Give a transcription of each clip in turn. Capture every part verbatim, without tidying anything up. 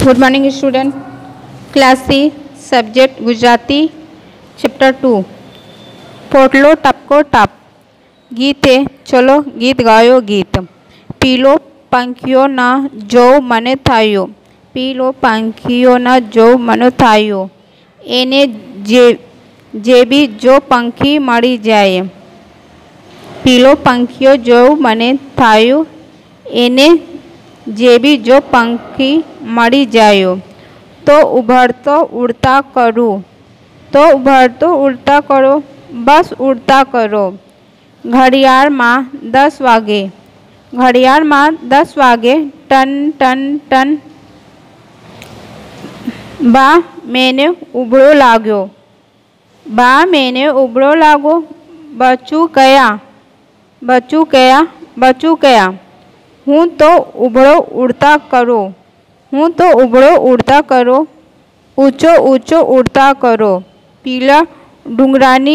Good morning student. Class C subject Gujarati chapter two पोटलो टपको टप। गीत है, चलो गीत गायो गीत। पीलो पंखियों ना जो मने थायो, पीलो पंखियों ना जो मनो थायो, एने जे जेबी जो पंखी मरी जाए। पीलो पंखियों जो मने थायो, एने जेबी जो पंखी मरी जायो। तो उभरतो उड़ता करो, तो उभरतो उड़ता करो, बस उड़ता करो। घड़ियाल माँ दस वागे, घड़ियाल माँ दस वागे, टन टन टन। बा मैंने उबड़ो लाग्यो, बा मैंने उबड़ो लागो। बच्चू कया, बच्चू कया, बच्चू कया। हूँ तो उबड़ो उड़ता करो, हूँ तो उबड़ो उड़ता करो, ऊंचो ऊंचो उड़ता करो। पीला डुंगरानी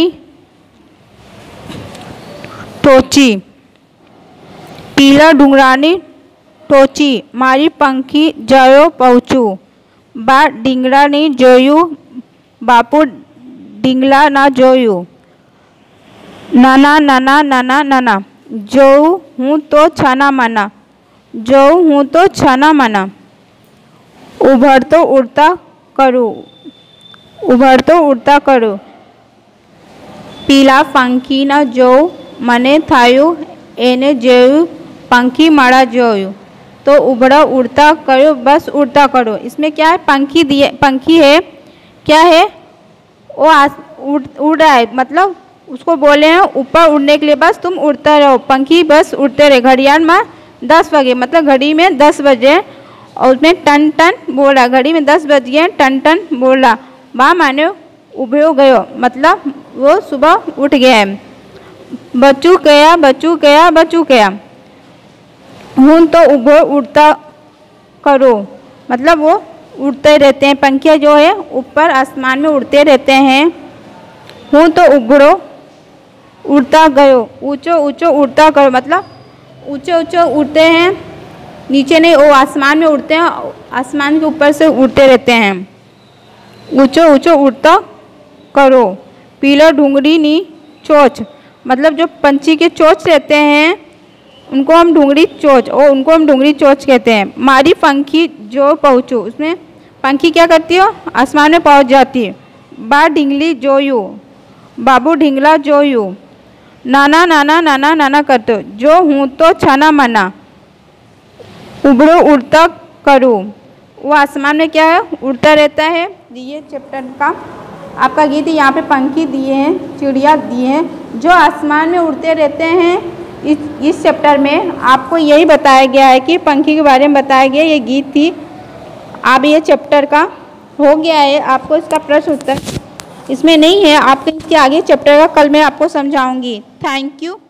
टोची, पीला डुंगरानी टोची, मारी पंखी जयो पहुँचू। बा ડીંગડા ની જોયું, બાપુ ડીંગલા ના જોયું। નાના નાના નાના નાના, જોઉં હું તો છાના માના, જોઉં હું તો છાના માના। ઉભરતો ઉડતા કરું, ઉભરતો ઉડતા કરું। પીલા પંખીના જોઉં મને થાયું, એને જોયું पंखी मारा जोयू। तो उबड़ा उड़ता करो, बस उड़ता करो। इसमें क्या है, पंखी दिए, पंखी है, क्या है वो आस उड़ उड़ रहा है, मतलब उसको बोले हैं ऊपर उड़ने के लिए, बस तुम उड़ता रहो, पंखी बस उड़ते रहे। घड़ियाल में दस बजे, मतलब घड़ी में दस बजे, और उसमें टन टन बोला, घड़ी में दस बज गए, टन टन बोला। वहाँ माने उभो गयो, मतलब वो सुबह उठ गया है। बच्चू गया, बच्चू गया, बच्चू गया। हूँ तो उभो उड़ता करो, मतलब वो उड़ते रहते हैं, पंखियाँ जो है ऊपर आसमान में उड़ते रहते हैं। हूँ तो उभड़ो उड़ता गयो, ऊंचो ऊंचो उड़ता करो, मतलब ऊंचे ऊंचे उड़ते हैं, नीचे नहीं, वो आसमान में उड़ते हैं, आसमान के ऊपर से उड़ते रहते हैं। ऊंचो ऊंचो उड़ता करो। पीला ढूंगरी नी चोच, मतलब जो पंछी के चोच रहते हैं उनको हम ढूंगरी चोच, और उनको हम ढूंगरी चोच कहते हैं। मारी पंखी जो पहुँचू, उसमें पंखी क्या करती हो, आसमान में पहुँच जाती है। बा ढींगली जोयू, बाबू ढींगला जोयू। नाना नाना नाना नाना करते, जो हूँ तो छाना मना, उबड़ो उड़ता करूँ। वो आसमान में क्या है, उड़ता रहता है। ये चैप्टर का आपका गीत, यहाँ पे पंखी दिए हैं, चिड़िया दिए हैं, जो आसमान में उड़ते रहते हैं। इस इस चैप्टर में आपको यही बताया गया है कि पंखी के बारे में बताया गया, ये गीत थी। अब ये चैप्टर का हो गया है, आपको इसका प्रश्न उत्तर इसमें नहीं है, आपके इसके आगे चैप्टर का कल मैं आपको समझाऊंगी। Thank you.